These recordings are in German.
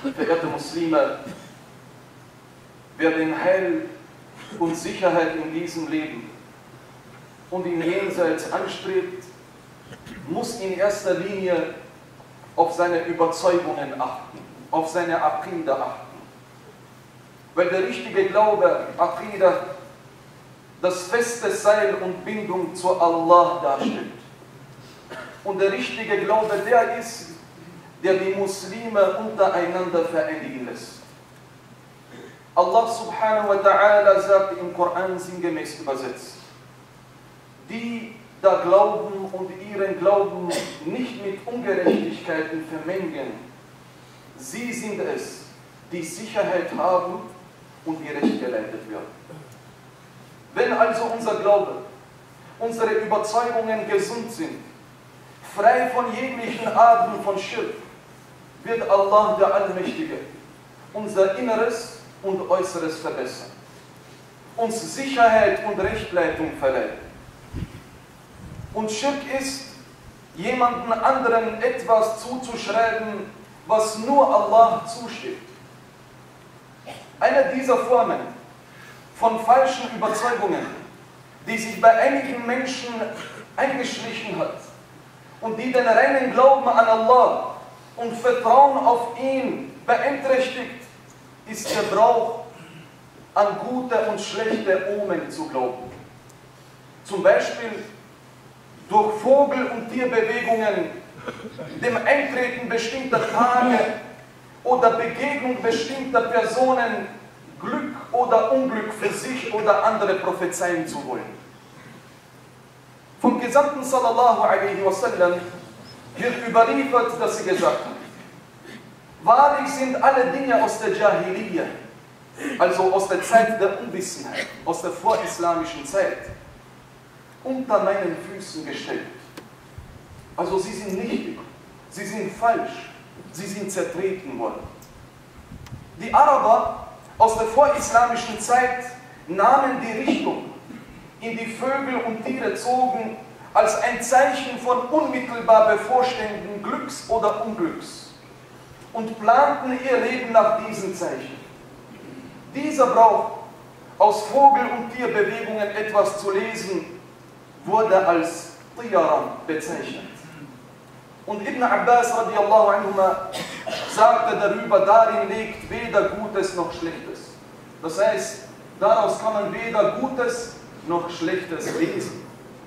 Verehrte Muslime, wer den Heil und Sicherheit in diesem Leben und im Jenseits anstrebt, muss in erster Linie auf seine Überzeugungen achten, auf seine Aqida achten. Weil der richtige Glaube, Aqida, das feste Seil und Bindung zu Allah darstellt. Und der richtige Glaube, der ist, der die Muslime untereinander vereinigen lässt. Allah subhanahu wa ta'ala sagt im Koran sinngemäß übersetzt: Die da glauben und ihren Glauben nicht mit Ungerechtigkeiten vermengen, sie sind es, die Sicherheit haben und die Recht geleitet werden. Wenn also unser Glaube, unsere Überzeugungen gesund sind, frei von jeglichen Arten von Schirk, wird Allah der Allmächtige unser Inneres und Äußeres verbessern, uns Sicherheit und Rechtleitung verleihen. Und Schirk ist, jemanden anderen etwas zuzuschreiben, was nur Allah zusteht. Eine dieser Formen von falschen Überzeugungen, die sich bei einigen Menschen eingeschlichen hat und die den reinen Glauben an Allah und Vertrauen auf ihn beeinträchtigt, ist der Brauch, an gute und schlechte Omen zu glauben. Zum Beispiel durch Vogel- und Tierbewegungen, dem Eintreten bestimmter Tage oder Begegnung bestimmter Personen Glück oder Unglück für sich oder andere prophezeien zu wollen. Vom Gesandten sallallahu alaihi wasallam wird überliefert, dass sie gesagt haben: Wahrlich sind alle Dinge aus der Jahiliyyah, also aus der Zeit der Unwissenheit, aus der vorislamischen Zeit, unter meinen Füßen gestellt. Also sie sind nichtig, sie sind falsch, sie sind zertreten worden. Die Araber aus der vorislamischen Zeit nahmen die Richtung, in die Vögel und Tiere zogen, als ein Zeichen von unmittelbar bevorstehenden Glücks oder Unglücks und planten ihr Leben nach diesen Zeichen. Dieser Brauch, aus Vogel- und Tierbewegungen etwas zu lesen, wurde als Tiyara bezeichnet. Und Ibn Abbas radiallahu anhuma sagte darüber: Darin liegt weder Gutes noch Schlechtes. Das heißt, daraus kann man weder Gutes noch Schlechtes lesen.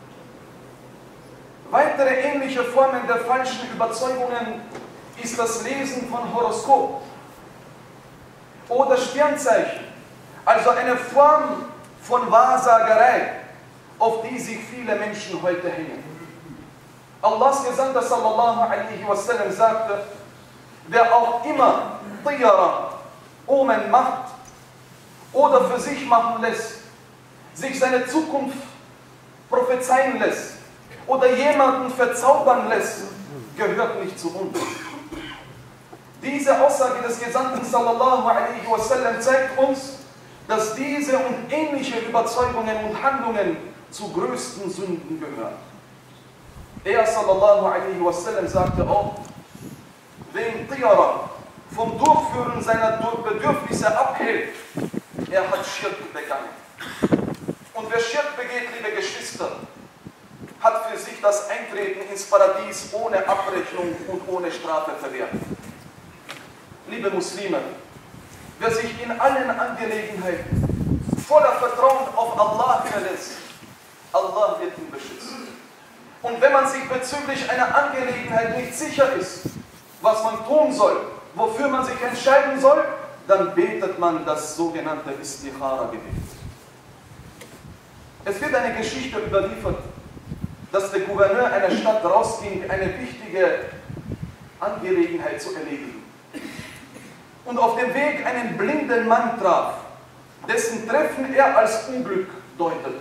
Weitere ähnliche Formen der falschen Überzeugungen ist das Lesen von Horoskop oder Sternzeichen, also eine Form von Wahrsagerei, auf die sich viele Menschen heute hängen. Allahs Gesandter sallallahu alaihi wasallam sagte: Wer auch immer Tiyara, Omen macht oder für sich machen lässt, sich seine Zukunft prophezeien lässt oder jemanden verzaubern lässt, gehört nicht zu uns. Diese Aussage des Gesandten sallallahu alaihi wasallam zeigt uns, dass diese und ähnliche Überzeugungen und Handlungen zu größten Sünden gehören. Er sallallahu alaihi wasallam sagte auch: Wen Tiyara vom Durchführen seiner Bedürfnisse abhält, er hat Schirk begangen. Und wer Schirk begeht, liebe Geschwister, hat für sich das Eintreten ins Paradies ohne Abrechnung und ohne Strafe verwehrt. Liebe Muslime, wer sich in allen Angelegenheiten voller Vertrauen auf Allah verlässt, Allah wird ihn beschützen. Und wenn man sich bezüglich einer Angelegenheit nicht sicher ist, was man tun soll, wofür man sich entscheiden soll, dann betet man das sogenannte Istikhara-Gebet. Es wird eine Geschichte überliefert, dass der Gouverneur einer Stadt rausging, eine wichtige Angelegenheit zu erledigen. Und auf dem Weg einen blinden Mann traf, dessen Treffen er als Unglück deutete.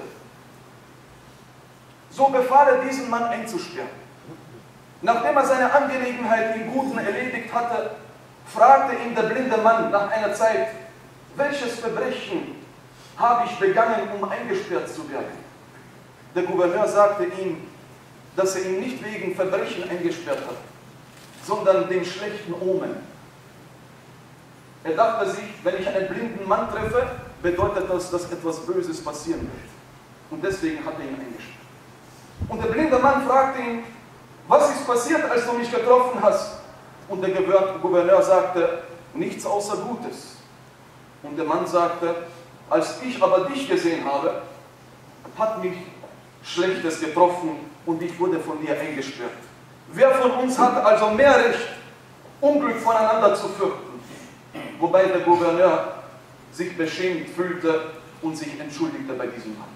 So befahl er, diesen Mann einzusperren. Nachdem er seine Angelegenheit im Guten erledigt hatte, fragte ihn der blinde Mann nach einer Zeit: Welches Verbrechen habe ich begangen, um eingesperrt zu werden? Der Gouverneur sagte ihm, dass er ihn nicht wegen Verbrechen eingesperrt hat, sondern dem schlechten Omen. Er dachte sich, wenn ich einen blinden Mann treffe, bedeutet das, dass etwas Böses passieren wird. Und deswegen hat er ihn eingesperrt. Und der blinde Mann fragte ihn, was ist passiert, als du mich getroffen hast? Und der Gouverneur sagte, nichts außer Gutes. Und der Mann sagte, als ich aber dich gesehen habe, hat mich Schlechtes getroffen und ich wurde von dir eingesperrt. Wer von uns hat also mehr Recht, Unglück voneinander zu fürchten? Wobei der Gouverneur sich beschämt fühlte und sich entschuldigte bei diesem Mann.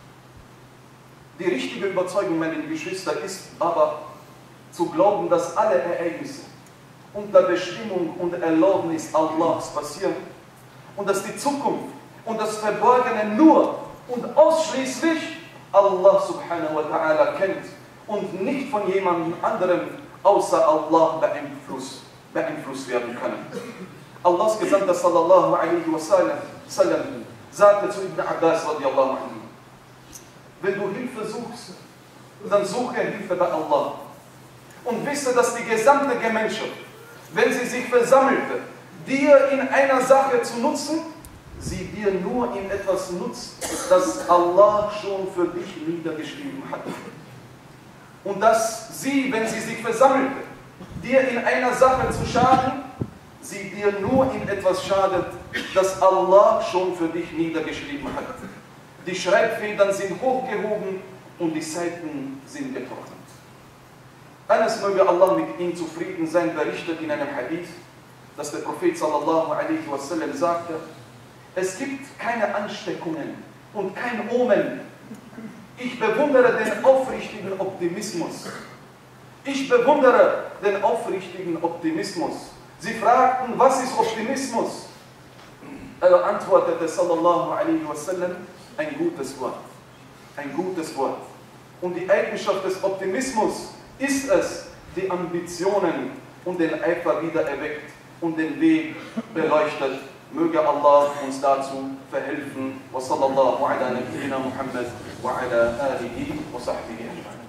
Die richtige Überzeugung, meine Geschwister, ist aber zu glauben, dass alle Ereignisse unter Bestimmung und Erlaubnis Allahs passieren und dass die Zukunft und das Verborgene nur und ausschließlich Allah subhanahu wa ta'ala kennt und nicht von jemandem anderem außer Allah beeinflusst werden können. Allahs Gesandter sallallahu alaihi wasallam sagte zu Ibn Abbas radiallahu anhu, wenn du Hilfe suchst, dann suche Hilfe bei Allah. Und wisse, dass die gesamte Gemeinschaft, wenn sie sich versammelte, dir in einer Sache zu nutzen, sie dir nur in etwas nutzt, das Allah schon für dich niedergeschrieben hat. Und dass sie, wenn sie sich versammelte, dir in einer Sache zu schaden, sie dir nur in etwas schadet, das Allah schon für dich niedergeschrieben hat. Die Schreibfedern sind hochgehoben und die Seiten sind getrocknet. Eines möge Allah mit ihm zufrieden sein, berichtet in einem Hadith, dass der Prophet sallallahu alaihi wasallam sagte, es gibt keine Ansteckungen und kein Omen. Ich bewundere den aufrichtigen Optimismus. Ich bewundere den aufrichtigen Optimismus. Sie fragten, was ist Optimismus? Er antwortete sallallahu alaihi wasallam, ein gutes Wort. Ein gutes Wort. Und die Eigenschaft des Optimismus ist es, die Ambitionen und den Eifer wieder erweckt und den Weg beleuchtet. Möge Allah uns dazu verhelfen. Wa sallallahu ala nabiyyina Muhammad wa ala alihi wa sahbihi ajma'in.